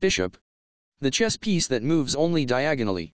Bishop. The chess piece that moves only diagonally.